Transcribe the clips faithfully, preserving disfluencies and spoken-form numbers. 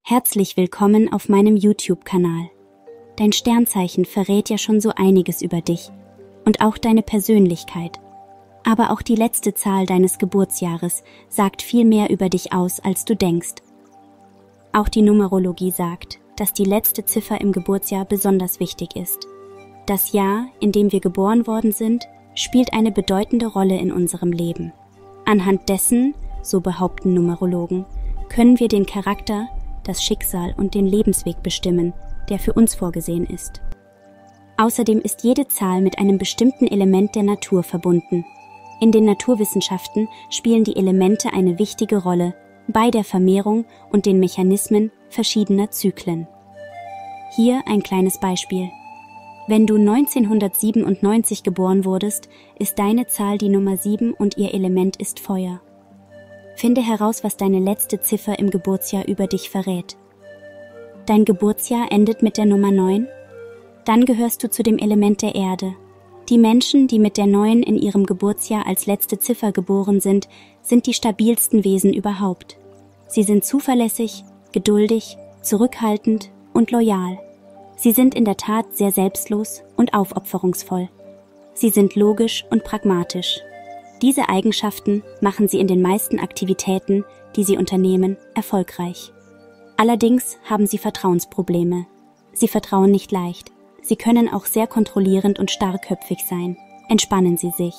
Herzlich willkommen auf meinem YouTube-Kanal. Dein Sternzeichen verrät ja schon so einiges über dich und auch deine Persönlichkeit. Aber auch die letzte Zahl deines Geburtsjahres sagt viel mehr über dich aus, als du denkst. Auch die Numerologie sagt, dass die letzte Ziffer im Geburtsjahr besonders wichtig ist. Das Jahr, in dem wir geboren worden sind, spielt eine bedeutende Rolle in unserem Leben. Anhand dessen, so behaupten Numerologen, können wir den Charakter, das Schicksal und den Lebensweg bestimmen, der für uns vorgesehen ist. Außerdem ist jede Zahl mit einem bestimmten Element der Natur verbunden. In den Naturwissenschaften spielen die Elemente eine wichtige Rolle bei der Vermehrung und den Mechanismen verschiedener Zyklen. Hier ein kleines Beispiel. Wenn du neunzehnhundertsiebenundneunzig geboren wurdest, ist deine Zahl die Nummer sieben und ihr Element ist Feuer. Finde heraus, was deine letzte Ziffer im Geburtsjahr über dich verrät. Dein Geburtsjahr endet mit der Nummer neun? Dann gehörst du zu dem Element der Erde. Die Menschen, die mit der neun in ihrem Geburtsjahr als letzte Ziffer geboren sind, sind die stabilsten Wesen überhaupt. Sie sind zuverlässig, geduldig, zurückhaltend und loyal. Sie sind in der Tat sehr selbstlos und aufopferungsvoll. Sie sind logisch und pragmatisch. Diese Eigenschaften machen sie in den meisten Aktivitäten, die sie unternehmen, erfolgreich. Allerdings haben sie Vertrauensprobleme. Sie vertrauen nicht leicht. Sie können auch sehr kontrollierend und starrköpfig sein. Entspannen Sie sich.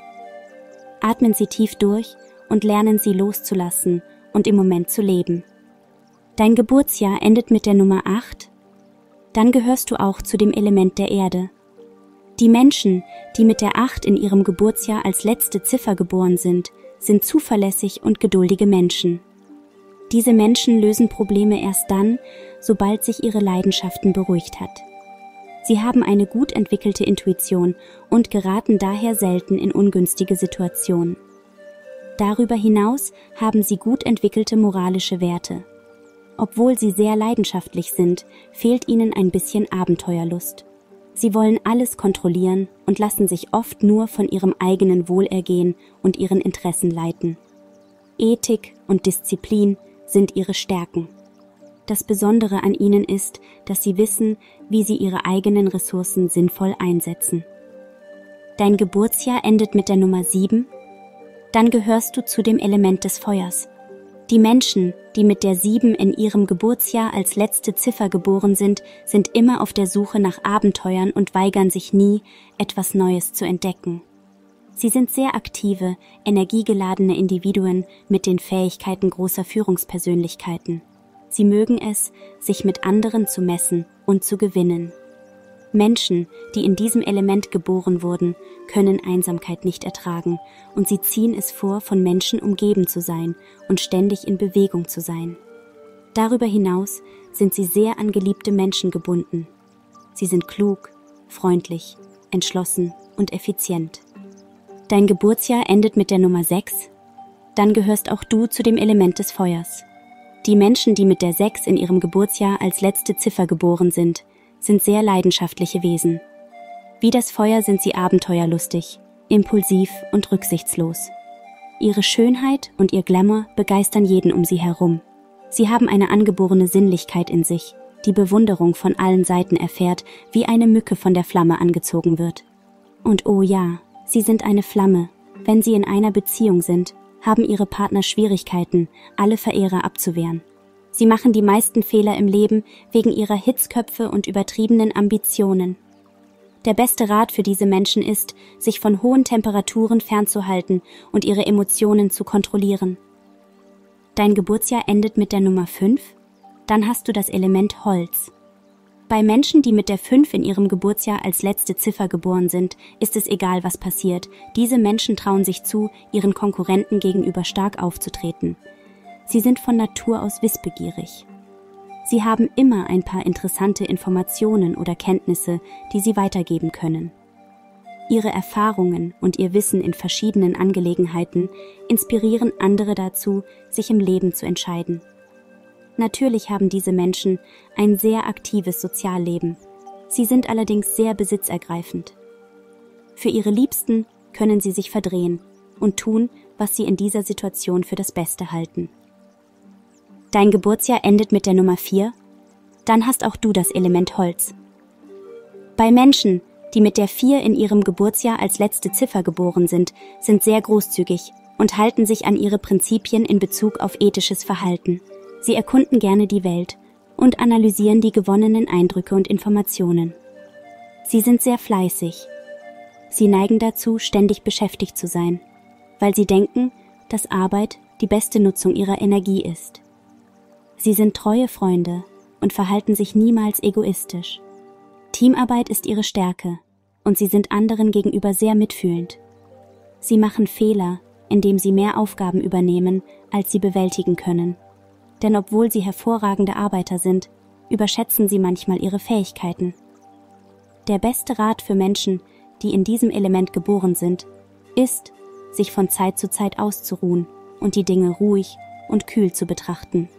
Atmen Sie tief durch und lernen Sie loszulassen und im Moment zu leben. Dein Geburtsjahr endet mit der Nummer acht. Dann gehörst du auch zu dem Element der Erde. Die Menschen, die mit der acht in ihrem Geburtsjahr als letzte Ziffer geboren sind, sind zuverlässig und geduldige Menschen. Diese Menschen lösen Probleme erst dann, sobald sich ihre Leidenschaften beruhigt hat. Sie haben eine gut entwickelte Intuition und geraten daher selten in ungünstige Situationen. Darüber hinaus haben sie gut entwickelte moralische Werte. Obwohl sie sehr leidenschaftlich sind, fehlt ihnen ein bisschen Abenteuerlust. Sie wollen alles kontrollieren und lassen sich oft nur von ihrem eigenen Wohlergehen und ihren Interessen leiten. Ethik und Disziplin sind ihre Stärken. Das Besondere an ihnen ist, dass sie wissen, wie sie ihre eigenen Ressourcen sinnvoll einsetzen. Dein Geburtsjahr endet mit der Nummer sieben. Dann gehörst du zu dem Element des Feuers. Die Menschen, die mit der sieben in ihrem Geburtsjahr als letzte Ziffer geboren sind, sind immer auf der Suche nach Abenteuern und weigern sich nie, etwas Neues zu entdecken. Sie sind sehr aktive, energiegeladene Individuen mit den Fähigkeiten großer Führungspersönlichkeiten. Sie mögen es, sich mit anderen zu messen und zu gewinnen. Menschen, die in diesem Element geboren wurden, können Einsamkeit nicht ertragen und sie ziehen es vor, von Menschen umgeben zu sein und ständig in Bewegung zu sein. Darüber hinaus sind sie sehr an geliebte Menschen gebunden. Sie sind klug, freundlich, entschlossen und effizient. Dein Geburtsjahr endet mit der Nummer sechs. Dann gehörst auch du zu dem Element des Feuers. Die Menschen, die mit der sechs in ihrem Geburtsjahr als letzte Ziffer geboren sind, sind sehr leidenschaftliche Wesen. Wie das Feuer sind sie abenteuerlustig, impulsiv und rücksichtslos. Ihre Schönheit und ihr Glamour begeistern jeden um sie herum. Sie haben eine angeborene Sinnlichkeit in sich, die Bewunderung von allen Seiten erfährt, wie eine Mücke von der Flamme angezogen wird. Und oh ja, sie sind eine Flamme. Wenn sie in einer Beziehung sind, haben ihre Partner Schwierigkeiten, alle Verehrer abzuwehren. Sie machen die meisten Fehler im Leben wegen ihrer Hitzköpfe und übertriebenen Ambitionen. Der beste Rat für diese Menschen ist, sich von hohen Temperaturen fernzuhalten und ihre Emotionen zu kontrollieren. Dein Geburtsjahr endet mit der Nummer fünf, dann hast du das Element Holz. Bei Menschen, die mit der fünf in ihrem Geburtsjahr als letzte Ziffer geboren sind, ist es egal, was passiert. Diese Menschen trauen sich zu, ihren Konkurrenten gegenüber stark aufzutreten. Sie sind von Natur aus wissbegierig. Sie haben immer ein paar interessante Informationen oder Kenntnisse, die sie weitergeben können. Ihre Erfahrungen und ihr Wissen in verschiedenen Angelegenheiten inspirieren andere dazu, sich im Leben zu entscheiden. Natürlich haben diese Menschen ein sehr aktives Sozialleben. Sie sind allerdings sehr besitzergreifend. Für ihre Liebsten können sie sich verdrehen und tun, was sie in dieser Situation für das Beste halten. Dein Geburtsjahr endet mit der Nummer vier? Dann hast auch du das Element Holz. Bei Menschen, die mit der vier in ihrem Geburtsjahr als letzte Ziffer geboren sind, sind sehr großzügig und halten sich an ihre Prinzipien in Bezug auf ethisches Verhalten. Sie erkunden gerne die Welt und analysieren die gewonnenen Eindrücke und Informationen. Sie sind sehr fleißig. Sie neigen dazu, ständig beschäftigt zu sein, weil sie denken, dass Arbeit die beste Nutzung ihrer Energie ist. Sie sind treue Freunde und verhalten sich niemals egoistisch. Teamarbeit ist ihre Stärke und sie sind anderen gegenüber sehr mitfühlend. Sie machen Fehler, indem sie mehr Aufgaben übernehmen, als sie bewältigen können. Denn obwohl sie hervorragende Arbeiter sind, überschätzen sie manchmal ihre Fähigkeiten. Der beste Rat für Menschen, die in diesem Element geboren sind, ist, sich von Zeit zu Zeit auszuruhen und die Dinge ruhig und kühl zu betrachten.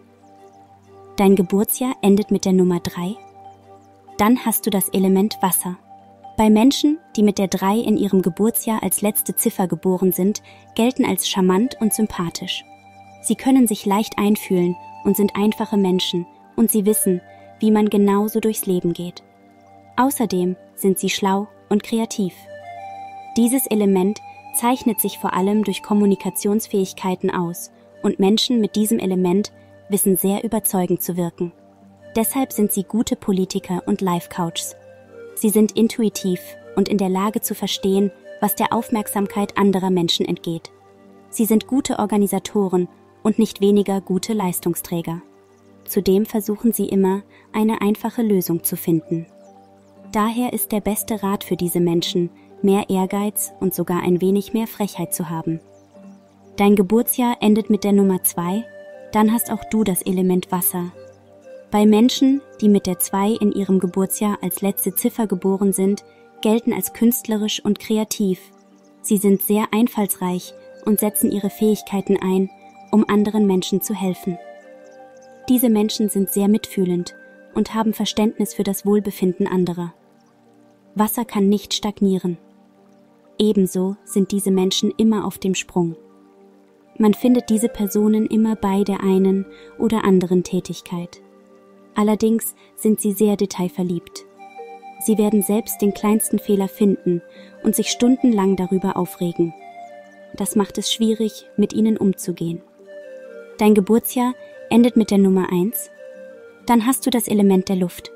Dein Geburtsjahr endet mit der Nummer drei? Dann hast du das Element Wasser. Bei Menschen, die mit der drei in ihrem Geburtsjahr als letzte Ziffer geboren sind, gelten als charmant und sympathisch. Sie können sich leicht einfühlen und sind einfache Menschen und sie wissen, wie man genauso durchs Leben geht. Außerdem sind sie schlau und kreativ. Dieses Element zeichnet sich vor allem durch Kommunikationsfähigkeiten aus und Menschen mit diesem Element wissen sehr überzeugend zu wirken. Deshalb sind sie gute Politiker und Life-Coaches. Sie sind intuitiv und in der Lage zu verstehen, was der Aufmerksamkeit anderer Menschen entgeht. Sie sind gute Organisatoren und nicht weniger gute Leistungsträger. Zudem versuchen sie immer, eine einfache Lösung zu finden. Daher ist der beste Rat für diese Menschen, mehr Ehrgeiz und sogar ein wenig mehr Frechheit zu haben. Dein Geburtsjahr endet mit der Nummer zwei, dann hast auch du das Element Wasser. Bei Menschen, die mit der zwei in ihrem Geburtsjahr als letzte Ziffer geboren sind, gelten als künstlerisch und kreativ. Sie sind sehr einfallsreich und setzen ihre Fähigkeiten ein, um anderen Menschen zu helfen. Diese Menschen sind sehr mitfühlend und haben Verständnis für das Wohlbefinden anderer. Wasser kann nicht stagnieren. Ebenso sind diese Menschen immer auf dem Sprung. Man findet diese Personen immer bei der einen oder anderen Tätigkeit. Allerdings sind sie sehr detailverliebt. Sie werden selbst den kleinsten Fehler finden und sich stundenlang darüber aufregen. Das macht es schwierig, mit ihnen umzugehen. Dein Geburtsjahr endet mit der Nummer eins? Dann hast du das Element der Luft.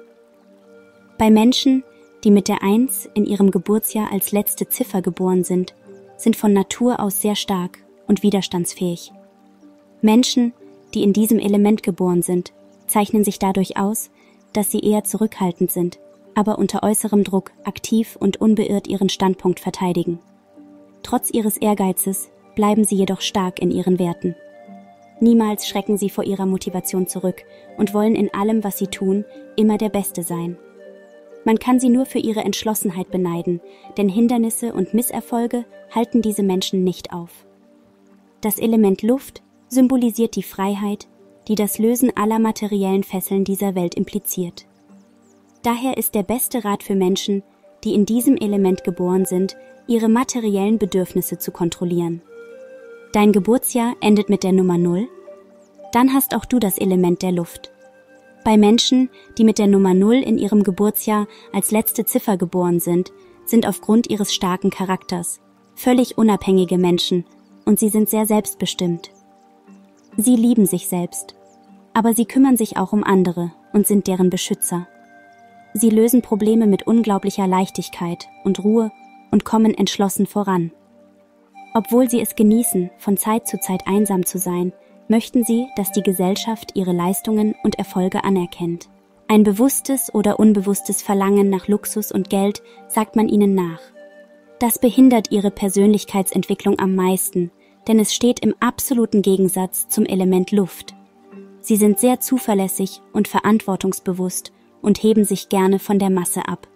Bei Menschen, die mit der eins in ihrem Geburtsjahr als letzte Ziffer geboren sind, sind von Natur aus sehr stark und widerstandsfähig. Menschen, die in diesem Element geboren sind, zeichnen sich dadurch aus, dass sie eher zurückhaltend sind, aber unter äußerem Druck aktiv und unbeirrt ihren Standpunkt verteidigen. Trotz ihres Ehrgeizes bleiben sie jedoch stark in ihren Werten. Niemals schrecken sie vor ihrer Motivation zurück und wollen in allem, was sie tun, immer der Beste sein. Man kann sie nur für ihre Entschlossenheit beneiden, denn Hindernisse und Misserfolge halten diese Menschen nicht auf. Das Element Luft symbolisiert die Freiheit, die das Lösen aller materiellen Fesseln dieser Welt impliziert. Daher ist der beste Rat für Menschen, die in diesem Element geboren sind, ihre materiellen Bedürfnisse zu kontrollieren. Dein Geburtsjahr endet mit der Nummer null? Dann hast auch du das Element der Luft. Bei Menschen, die mit der Nummer null in ihrem Geburtsjahr als letzte Ziffer geboren sind, sind aufgrund ihres starken Charakters völlig unabhängige Menschen und sie sind sehr selbstbestimmt. Sie lieben sich selbst, aber sie kümmern sich auch um andere und sind deren Beschützer. Sie lösen Probleme mit unglaublicher Leichtigkeit und Ruhe und kommen entschlossen voran. Obwohl sie es genießen, von Zeit zu Zeit einsam zu sein, möchten sie, dass die Gesellschaft ihre Leistungen und Erfolge anerkennt. Ein bewusstes oder unbewusstes Verlangen nach Luxus und Geld sagt man ihnen nach. Das behindert ihre Persönlichkeitsentwicklung am meisten, denn es steht im absoluten Gegensatz zum Element Luft. Sie sind sehr zuverlässig und verantwortungsbewusst und heben sich gerne von der Masse ab.